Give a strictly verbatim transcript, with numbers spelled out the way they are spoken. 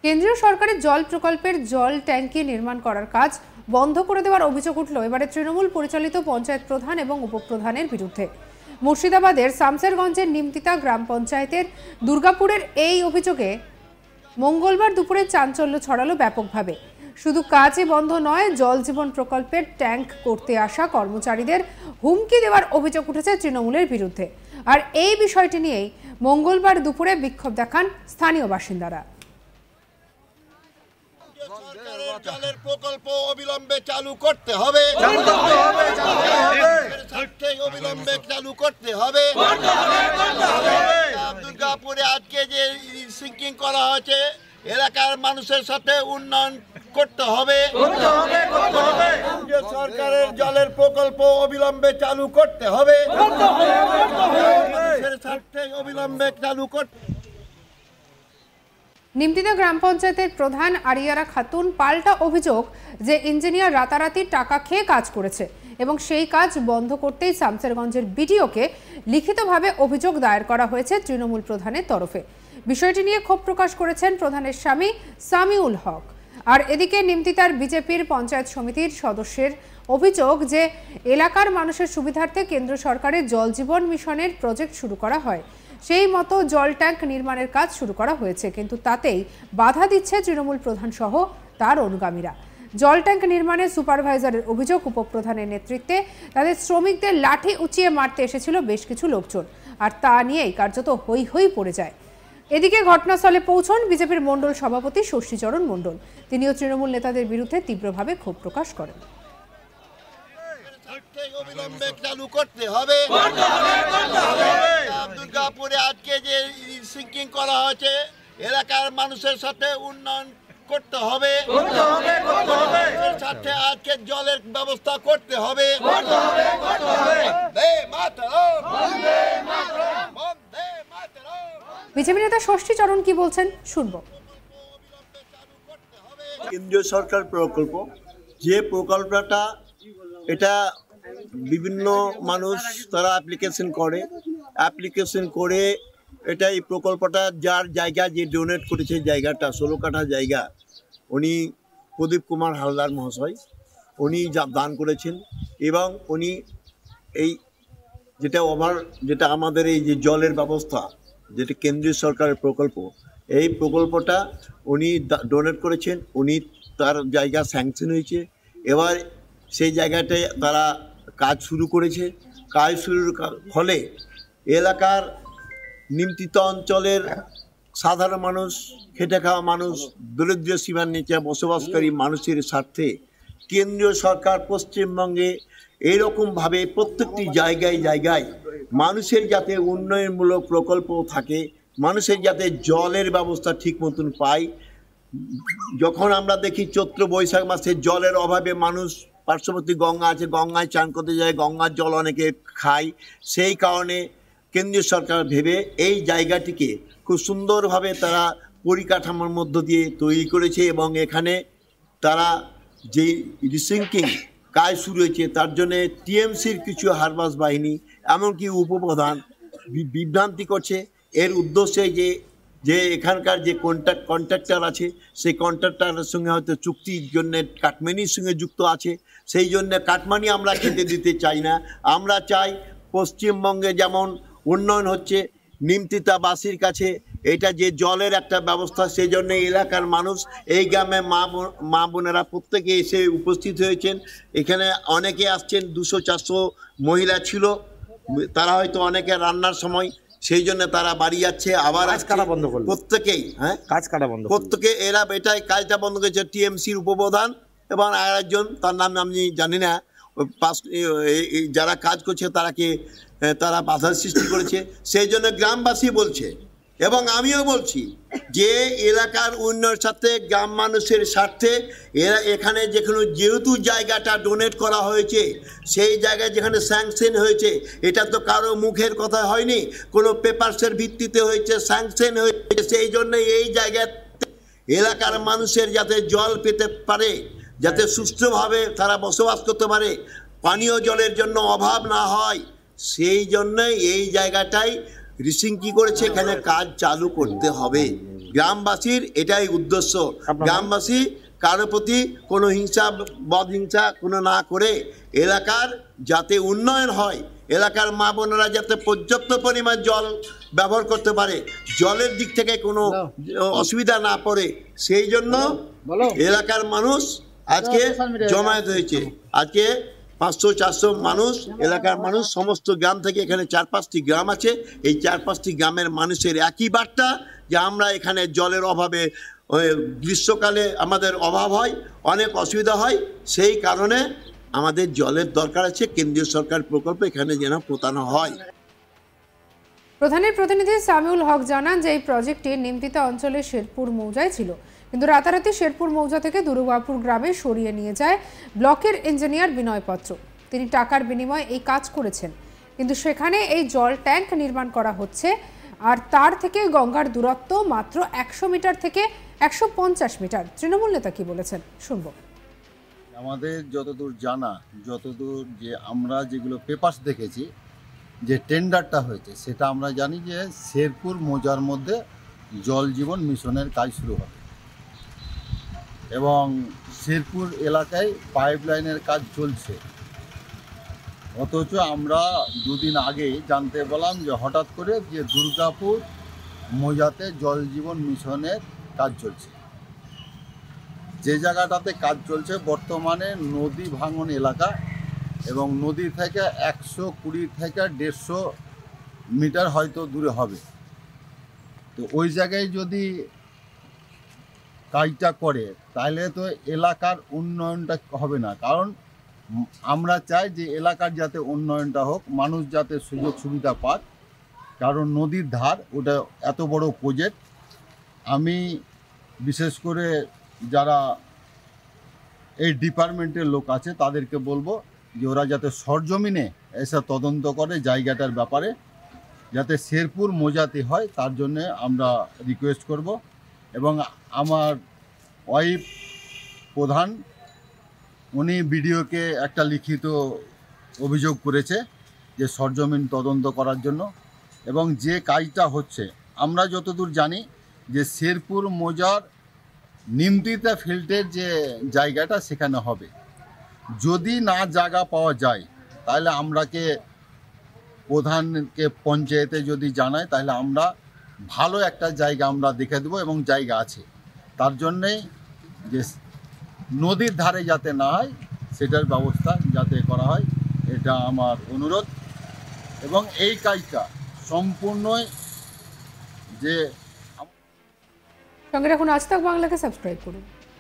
কেন্দ্রীয় সরকারের জল প্রকল্পের জল ট্যাঙ্কি নির্মাণ করার কাজ বন্ধ করে দেওয়ার অভিযোগ উঠল এবারে তৃণমূল পরিচালিত পঞ্চায়েত প্রধান এবং উপপ্রধানের বিরুদ্ধে। মুর্শিদাবাদের শামসেরগঞ্জের নিমতিতা গ্রাম পঞ্চায়েতের দুর্গাপুরের এই অভিযোগে মঙ্গলবার দুপুরে চাঞ্চল্য ছড়ালো ব্যাপকভাবে। শুধু কাজই বন্ধ নয়, জল জীবন প্রকল্পের ট্যাঙ্ক করতে আসা কর্মচারীদের হুমকি দেওয়ার অভিযোগ উঠেছে তৃণমূলের বিরুদ্ধে। আর এই বিষয়টি নিয়েই মঙ্গলবার দুপুরে বিক্ষোভ দেখান স্থানীয় বাসিন্দারা। জলের প্রকল্প অবিলম্বে চালু করতে হবে, অবিলম্বে চালু করতে হবে। দুর্গাপুরে আজকে যে সিঙ্কিং করা হয়েছে, এলাকার মানুষের সাথে উন্নয়ন করতে হবে। কেন্দ্রীয় সরকারের জলের প্রকল্প অবিলম্বে চালু করতে হবে, মানুষের সাথে অবিলম্বে চালু করতে। নিমতিতা গ্রাম পঞ্চায়েতের প্রধান আরিয়ারা খাতুন পাল্টা অভিযোগ যে ইঞ্জিনিয়ার রাতারাতি টাকা খেয়ে কাজ করেছে এবং সেই কাজ বন্ধ করতেই শামসেরগঞ্জের বিডিওকে লিখিতভাবে অভিযোগ দায়ের করা হয়েছে তৃণমূল প্রধানের তরফে। বিষয়টি নিয়ে ক্ষোভ প্রকাশ করেছেন প্রধানের স্বামী সামিউল হক। আর এদিকে নিমতিতার বিজেপির পঞ্চায়েত সমিতির সদস্যের অভিযোগ যে এলাকার মানুষের সুবিধার্থে কেন্দ্র সরকারের জল জীবন মিশনের প্রজেক্ট শুরু করা হয়, সেই মতো জল ট্যাঙ্ক নির্মাণের কাজ শুরু করা হয়েছে, কিন্তু তাতেই বাধা দিচ্ছে তৃণমূল প্রধান সহ তার অনুগামীরা। জল ট্যাঙ্ক নির্মাণের সুপারভাইজারের অভিযোগ, উপপ্রধানের নেতৃত্বে তাদের শ্রমিকদের লাঠি উঁচিয়ে মারতে এসেছিল বেশ কিছু লোকজন, আর তা নিয়েই কার্যত হই হই পড়ে যায়। এদিকে ঘটনাস্থলে পৌঁছন বিজেপির মণ্ডল সভাপতি ষষ্ঠীচরণ মণ্ডল। তিনিও তৃণমূল নেতাদের বিরুদ্ধে তীব্রভাবে ক্ষোভ প্রকাশ করেন। অবিলম্বে চালু করতে হবে। দুর্গাপুরে আজকে যে সিঙ্কিং করা হয়েছে, এলাকার মানুষের সাথে উন্নয়ন করতে হবে, সাথে আজকে জলের ব্যবস্থা করতে হবে। বিজেপি নেতা ষষ্ঠীচরণ কি বলছেন শুনবো। কেন্দ্রীয় সরকার প্রকল্প, যে প্রকল্পটা এটা বিভিন্ন মানুষ তারা অ্যাপ্লিকেশন করে অ্যাপ্লিকেশন করে এটা এই প্রকল্পটা যার জায়গা যে ডোনেট করেছে, জায়গাটা ষোলো কাঠা জায়গা, উনি প্রদীপ কুমার হালদার মহাশয়, উনি যা দান করেছেন। এবং উনি এই যেটা ওভার যেটা আমাদের এই যে জলের ব্যবস্থা, যেটা কেন্দ্রীয় সরকারের প্রকল্প, এই প্রকল্পটা উনি ডোনেট করেছেন, উনি তার জায়গা স্যাংশন হয়েছে। এবার সেই জায়গাটায় তারা কাজ শুরু করেছে। কাজ শুরুর ফলে এলাকার নিমতিতা অঞ্চলের সাধারণ মানুষ, খেটে খাওয়া মানুষ, দরিদ্র সীমার নিচে বসবাসকারী মানুষের স্বার্থে কেন্দ্রীয় সরকার পশ্চিমবঙ্গে এইরকমভাবে প্রত্যেকটি জায়গায় জায়গায় মানুষের যাতে উন্নয়নমূলক প্রকল্প থাকে, মানুষের যাতে জলের ব্যবস্থা ঠিক মতন পায়। যখন আমরা দেখি চৈত্র বৈশাখ মাসে জলের অভাবে মানুষ, পার্শ্ববর্তী গঙ্গা আছে, গঙ্গায় চান করতে যায়, গঙ্গার জল অনেকে খায়, সেই কারণে কেন্দ্রীয় সরকার ভেবে এই জায়গাটিকে খুব সুন্দরভাবে তারা পরিকাঠামোর মধ্য দিয়ে তৈরি করেছে। এবং এখানে তারা যে রিসিঙ্কিং কাজ শুরু হয়েছে, তার জন্যে টিএমসির কিছু হারবাস বাহিনী, এমনকি উপপ্রধান বিভ্রান্তি করছে। এর উদ্দেশ্যে যে যে এখানকার যে কন্ট্রাক্ট কন্ট্রাক্টর আছে, সেই কন্ট্রাক্টরের সঙ্গে হয়তো চুক্তির জন্য কাটমানির সঙ্গে যুক্ত আছে, সেই জন্য কাটমানি আমরা খেতে দিতে চাই না। আমরা চাই পশ্চিমবঙ্গে যেমন উন্নয়ন হচ্ছে, নিমতিতাবাসীর কাছে এটা যে জলের একটা ব্যবস্থা, সেই জন্য এলাকার মানুষ, এই গ্রামে মা মা বোনেরা প্রত্যেকে এসে উপস্থিত হয়েছেন। এখানে অনেকে আসছেন, দুশো চারশো মহিলা ছিল, তারা হয়তো অনেকে রান্নার সময় সেই জন্য তারা বাড়ি যাচ্ছে, আবার কাটা বন্ধ করলো প্রত্যেকেই। হ্যাঁ, কাজ কাটা বন্ধ প্রত্যেকে এরা এটাই কাজটা বন্ধ করেছে। টিএমসির উপপ্রধান এবং আর একজন, তার নাম আমি জানি না, পাস যারা কাজ করছে তারাকে তারা বাধার সৃষ্টি করেছে। সেই জন্য গ্রামবাসী বলছে এবং আমিও বলছি যে এলাকার উন্নয়নের সাথে গ্রাম মানুষের স্বার্থে এরা এখানে যেখানে যেহেতু জায়গাটা ডোনেট করা হয়েছে, সেই জায়গায় যেখানে স্যাংশন হয়েছে, এটা তো কারো মুখের কথা হয়নি, কোনো পেপারসের ভিত্তিতে হয়েছে, স্যাংশন হয়েছে। সেই জন্য এই জায়গাতে এলাকার মানুষের যাতে জল পেতে পারে, যাতে সুষ্ঠুভাবে তারা বসবাস করতে পারে, পানীয় জলের জন্য অভাব না হয়, সেই জন্যই এই জায়গাটায় রিসিং কি করেছে, এখানে কাজ চালু করতে হবে। গ্রামবাসীর এটাই উদ্দেশ্য। গ্রামবাসী কারো প্রতি কোনো হিংসা বদহিংসা কোনো না করে এলাকার যাতে উন্নয়ন হয়, এলাকার মা বোনেরা যাতে পর্যাপ্ত পরিমাণ জল ব্যবহার করতে পারে, জলের দিক থেকে কোনো অসুবিধা না পড়ে, সেই জন্য এলাকার মানুষ আজকে জমায়েত হয়েছে। আজকে পাঁচশো চারশো মানুষ, এলাকার মানুষ সমস্ত গ্রাম থেকে, এখানে চার পাঁচটি গ্রাম আছে, এই চার পাঁচটি গ্রামের মানুষের একই বার্তা যে আমরা এখানে জলের অভাবে, গ্রীষ্মকালে আমাদের অভাব হয়, অনেক অসুবিধা হয়, সেই কারণে আমাদের জলের দরকার আছে। কেন্দ্রীয় সরকার প্রকল্প এখানে যেন প্রতানো হয়। প্রধানের প্রতিনিধি সামিউল হক জানান যে এই প্রজেক্টটি নিমতিতা অঞ্চলের শেরপুর মৌজায় ছিল, কিন্তু রাতারাতি শেরপুর মৌজা থেকে দুর্গাপুর গ্রামে সরিয়ে নিয়ে যায় ব্লকের ইঞ্জিনিয়ার বিনয় পত্র। তিনি টাকার বিনিময়ে এই কাজ করেছেন, কিন্তু সেখানে এই জল ট্যাঙ্ক নির্মাণ করা হচ্ছে, আর তার থেকে গঙ্গার দূরত্ব মাত্র একশো মিটার থেকে একশো পঞ্চাশ মিটার। তৃণমূল নেতা কি বলেছেন শুনবো। আমাদের যতদূর জানা, যতদূর যে আমরা যেগুলো পেপারস দেখেছি, যে টেন্ডারটা হয়েছে, সেটা আমরা জানি যে শেরপুর মৌজার মধ্যে জল জীবন মিশনের কাজ শুরু হবে এবং শেরপুর এলাকায় পাইপলাইনের কাজ চলছে। অথচ আমরা দুদিন আগেই জানতে পেলাম যে হঠাৎ করে যে দুর্গাপুর মৌজাতে জল জীবন মিশনের কাজ চলছে। যে জায়গাটাতে কাজ চলছে বর্তমানে নদী ভাঙন এলাকা এবং নদী থেকে একশো কুড়ি থেকে দেড়শো মিটার হয়তো দূরে হবে। তো ওই জায়গায় যদি কাজটা করে তাহলে তো এলাকার উন্নয়নটা হবে না, কারণ আমরা চাই যে এলাকার যাতে উন্নয়নটা হোক, মানুষ যাতে সুযোগ সুবিধা পাক, কারণ নদীর ধার, ওটা এত বড় প্রজেক্ট। আমি বিশেষ করে যারা এই ডিপার্টমেন্টের লোক আছে তাদেরকে বলবো যে ওরা যাতে সরজমিনে এসে তদন্ত করে জায়গাটার ব্যাপারে, যাতে শেরপুর মৌজাতে হয়, তার জন্যে আমরা রিকোয়েস্ট করব। এবং আমার ওয়াইফ প্রধান, উনি বিডিওকে একটা লিখিত অভিযোগ করেছে যে সরজমিন তদন্ত করার জন্য। এবং যে কাজটা হচ্ছে, আমরা যতদূর জানি যে শেরপুর মৌজার নিমতিতা ফিল্ডের যে জায়গাটা সেখানে হবে। যদি না জায়গা পাওয়া যায় তাহলে আমরাকে প্রধানকে পঞ্চায়েতে যদি জানাই তাহলে আমরা ভালো একটা জায়গা আমরা দেখে দেবো, এবং জায়গা আছে। তার জন্যেই যে নদীর ধারে যাতে না হয় সেটার ব্যবস্থা যাতে করা হয়, এটা আমার অনুরোধ। এবং এই কাজটা সম্পূর্ণই যে সঙ্গে রাখুন আজ তাক বাংলাকে সাবস্ক্রাইব করুন।